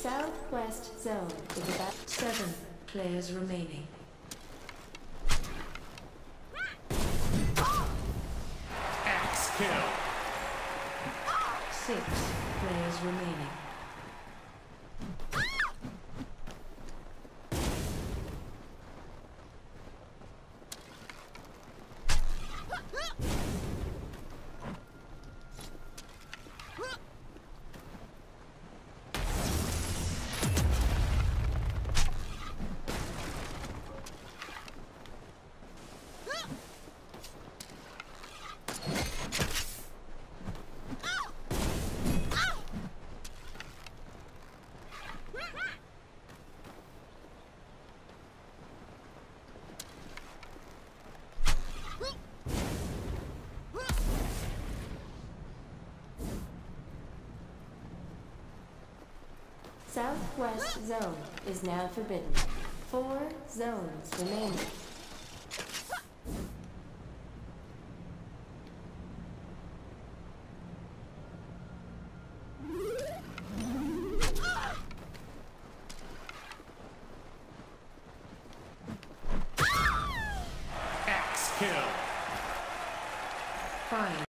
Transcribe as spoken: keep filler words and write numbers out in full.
Southwest zone is about seven players remaining. Axe kill. Six players remaining. Southwest zone is now forbidden. Four zones remaining. Axe kill. Fine.